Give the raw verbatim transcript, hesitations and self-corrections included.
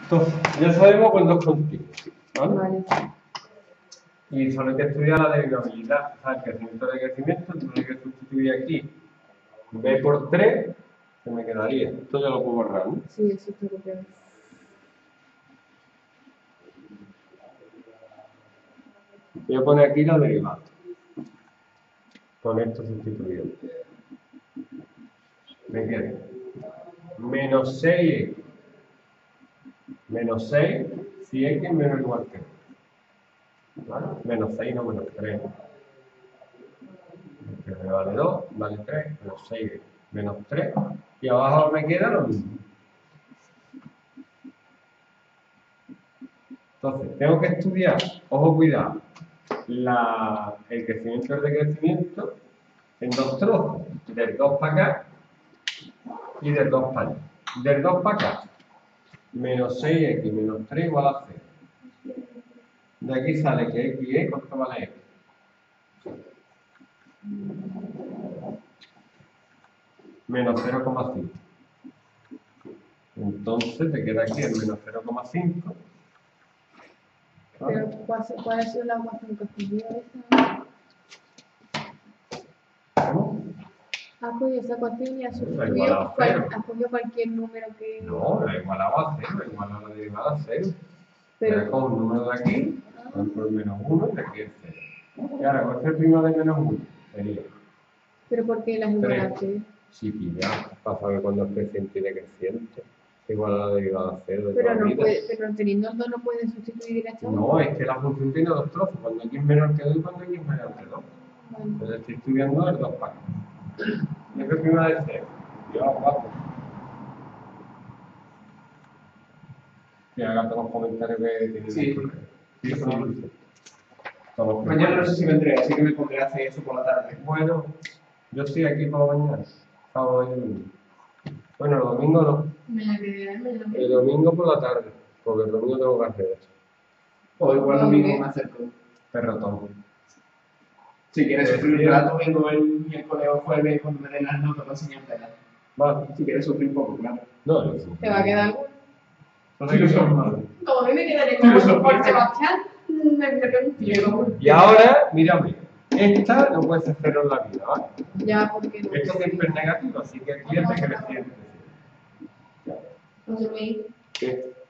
Entonces, ya sabemos con dos continuos, ¿vale? Vale. Y solo hay que estudiar la derivabilidad, o sea, el crecimiento de crecimiento, entonces hay que sustituir aquí b por tres, se me quedaría. Esto ya lo puedo borrar, ¿no? Sí, eso está copiado. Voy a poner aquí la derivada. Con esto sustituido. Me queda menos seis x menos seis si x es menos o igual que ¿vale? Menos seis, no menos tres. Que me vale dos, vale tres, menos seis x menos tres. Y abajo me queda lo mismo. Entonces, tengo que estudiar, ojo, cuidado, la, el crecimiento y el decrecimiento en dos trozos, del dos para acá y del dos para allá. Del dos para acá, menos seis x menos tres igual a cero. De aquí sale que x es, ¿cuánto vale x? Menos cero coma cinco. Entonces te queda aquí el menos cero coma cinco. Pero, ¿cuál, cuál ha sido la ecuación que has cogido esa? ¿Cómo? Has cogido esa ecuación y has La igualado a sustituido cero. cual- has cogido cualquier número que... No, la igualaba a cero, la igualaba a la derivada a cero. Pero- Pero con un número de aquí, por menos uno, y de aquí es cero. Y ahora, ¿cuál es el primo de menos uno? Sería Pero ¿por qué las igualaste? si pillas, para saber cuándo es creciente y decreciente. Igual a la derivada a cero de Pero toda la no vida. puede, pero teniendo dos no puedes sustituir directamente. No, es que la función tiene dos trozos, cuando x es menor que dos y cuando x es menor que dos. Vale. Entonces estoy estudiando el dos para acá. Y es prima de cero. Yo lo guapo. Y ahora todos los comentarios que tienen Sí. el correo. Sí, sí, sí. Todos los Mañana no sé si vendré, así que me pondré a hacer eso por la tarde. Bueno, yo estoy aquí para mañana. Sábado y domingo. Bueno, el domingo no. Me quedé, me la El domingo por la tarde. Porque el domingo tengo que hacer eso. O igual domingo me acerco. Perrotón. Si quieres Sí, sufrir sí. un rato, vengo el miércoles o jueves cuando me den las notas para enseñártelas. Vale. Si quieres sufrir un poco, claro. No, no, sí. ¿Te va a quedar algo? No sé qué son malos. Como a mí me quedaría Pero como eso- por Sebastián, me pego un tiro. Y ahora, mírame. Esta no puede ser cero en la vida, ¿vale? Ya, porque no. Esto siempre es negativo, así que aquí es decreciente. José Luis. ¿Qué?